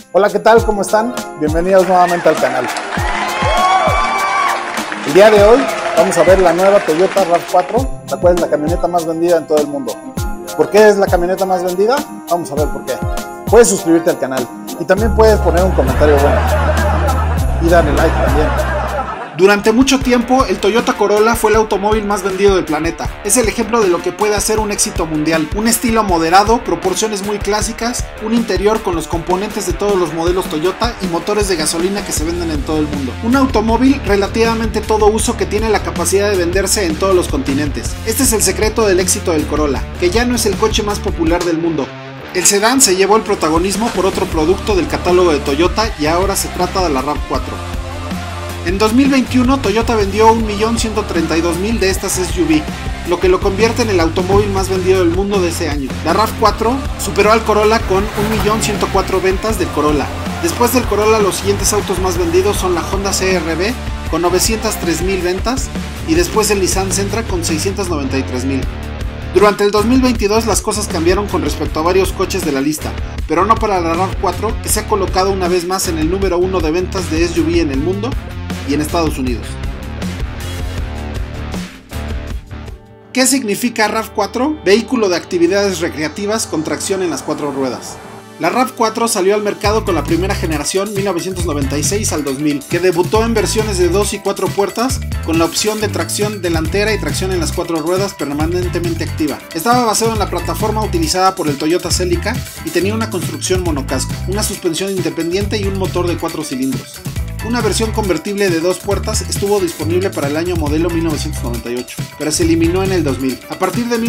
Hola, ¿qué tal? ¿Cómo están? Bienvenidos nuevamente al canal. El día de hoy vamos a ver la nueva Toyota RAV4, la cual es la camioneta más vendida en todo el mundo. ¿Por qué es la camioneta más vendida? Vamos a ver por qué. Puedes suscribirte al canal y también puedes poner un comentario bueno y darle like también. Durante mucho tiempo, el Toyota Corolla fue el automóvil más vendido del planeta. Es el ejemplo de lo que puede hacer un éxito mundial. Un estilo moderado, proporciones muy clásicas, un interior con los componentes de todos los modelos Toyota y motores de gasolina que se venden en todo el mundo. Un automóvil relativamente todo uso que tiene la capacidad de venderse en todos los continentes. Este es el secreto del éxito del Corolla, que ya no es el coche más popular del mundo. El sedán se llevó el protagonismo por otro producto del catálogo de Toyota y ahora se trata de la RAV4. En 2021 Toyota vendió 1.132.000 de estas SUV, lo que lo convierte en el automóvil más vendido del mundo de ese año. La RAV4 superó al Corolla con 1.104.000 ventas del Corolla. Después del Corolla, los siguientes autos más vendidos son la Honda CR-V con 903.000 ventas y después el Nissan Sentra con 693.000. Durante el 2022 las cosas cambiaron con respecto a varios coches de la lista, pero no para la RAV4, que se ha colocado una vez más en el número 1 de ventas de SUV en el mundo y en Estados Unidos. ¿Qué significa RAV4? Vehículo de actividades recreativas con tracción en las 4 ruedas. La RAV4 salió al mercado con la primera generación 1996 al 2000, que debutó en versiones de 2 y 4 puertas con la opción de tracción delantera y tracción en las 4 ruedas permanentemente activa. Estaba basado en la plataforma utilizada por el Toyota Celica y tenía una construcción monocasco, una suspensión independiente y un motor de 4 cilindros. Una versión convertible de 2 puertas estuvo disponible para el año modelo 1998, pero se eliminó en el 2000. A partir de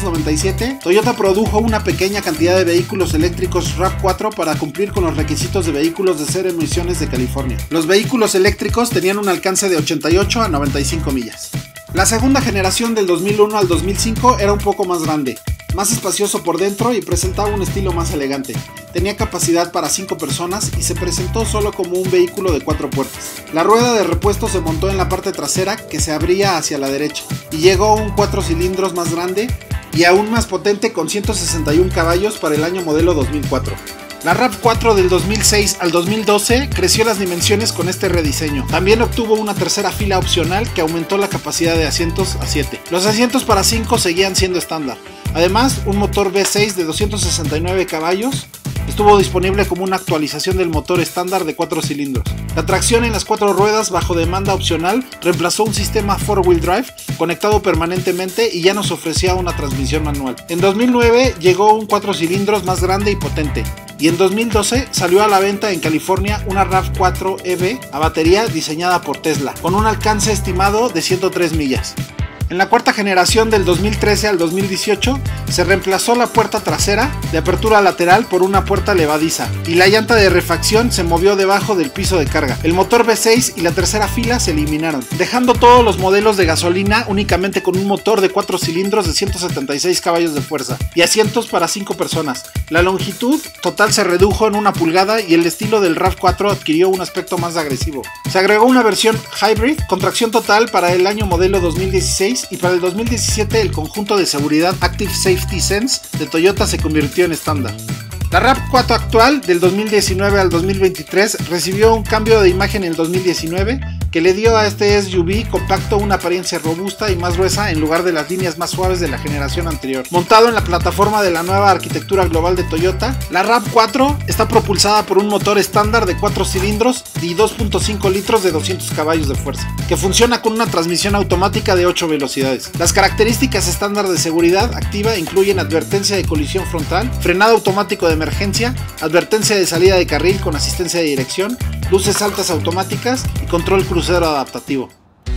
1997, Toyota produjo una pequeña cantidad de vehículos eléctricos RAV4 para cumplir con los requisitos de vehículos de 0 emisiones de California. Los vehículos eléctricos tenían un alcance de 88 a 95 millas. La segunda generación del 2001 al 2005 era un poco más grande, más espacioso por dentro y presentaba un estilo más elegante. Tenía capacidad para 5 personas y se presentó solo como un vehículo de 4 puertas. La rueda de repuesto se montó en la parte trasera que se abría hacia la derecha y llegó un 4 cilindros más grande y aún más potente con 161 caballos para el año modelo 2004. La RAV4 del 2006 al 2012 creció las dimensiones con este rediseño. También obtuvo una tercera fila opcional que aumentó la capacidad de asientos a 7. Los asientos para 5 seguían siendo estándar. Además, un motor V6 de 269 caballos estuvo disponible como una actualización del motor estándar de 4 cilindros. La tracción en las 4 ruedas bajo demanda opcional reemplazó un sistema 4-wheel drive conectado permanentemente y ya nos ofrecía una transmisión manual. En 2009 llegó un 4 cilindros más grande y potente. Y en 2012 salió a la venta en California una RAV4 EV a batería diseñada por Tesla, con un alcance estimado de 103 millas. En la cuarta generación del 2013 al 2018 se reemplazó la puerta trasera de apertura lateral por una puerta levadiza y la llanta de refacción se movió debajo del piso de carga. El motor V6 y la tercera fila se eliminaron, dejando todos los modelos de gasolina únicamente con un motor de 4 cilindros de 176 caballos de fuerza y asientos para 5 personas. La longitud total se redujo en 1 pulgada y el estilo del RAV4 adquirió un aspecto más agresivo. Se agregó una versión hybrid con tracción total para el año modelo 2016 y para el 2017 el conjunto de seguridad Active Safety Sense de Toyota se convirtió en estándar. La RAV4 actual del 2019 al 2023 recibió un cambio de imagen en el 2019 que le dio a este SUV compacto una apariencia robusta y más gruesa en lugar de las líneas más suaves de la generación anterior. Montado en la plataforma de la nueva arquitectura global de Toyota, la RAV4 está propulsada por un motor estándar de 4 cilindros y 2.5 litros de 200 caballos de fuerza, que funciona con una transmisión automática de 8 velocidades. Las características estándar de seguridad activa incluyen advertencia de colisión frontal, frenado automático de emergencia, advertencia de salida de carril con asistencia de dirección, luces altas automáticas y control crucero adaptativo.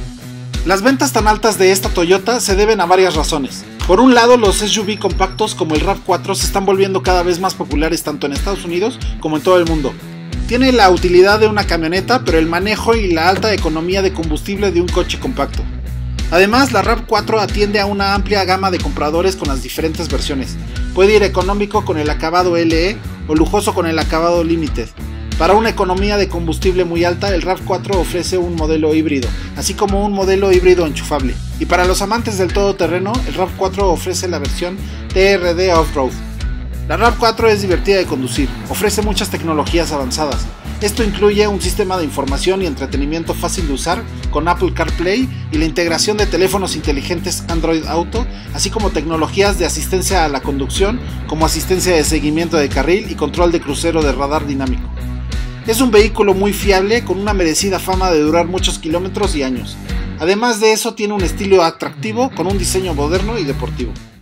Las ventas tan altas de esta Toyota se deben a varias razones. Por un lado, los SUV compactos como el RAV4 se están volviendo cada vez más populares tanto en Estados Unidos como en todo el mundo. Tiene la utilidad de una camioneta, pero el manejo y la alta economía de combustible de un coche compacto. Además, la RAV4 atiende a una amplia gama de compradores con las diferentes versiones. Puede ir económico con el acabado LE o lujoso con el acabado Limited. Para una economía de combustible muy alta, el RAV4 ofrece un modelo híbrido, así como un modelo híbrido enchufable. Y para los amantes del todoterreno, el RAV4 ofrece la versión TRD Off-Road. La RAV4 es divertida de conducir, ofrece muchas tecnologías avanzadas. Esto incluye un sistema de información y entretenimiento fácil de usar con Apple CarPlay y la integración de teléfonos inteligentes Android Auto, así como tecnologías de asistencia a la conducción como asistencia de seguimiento de carril y control de crucero de radar dinámico. Es un vehículo muy fiable con una merecida fama de durar muchos kilómetros y años. Además de eso, tiene un estilo atractivo con un diseño moderno y deportivo.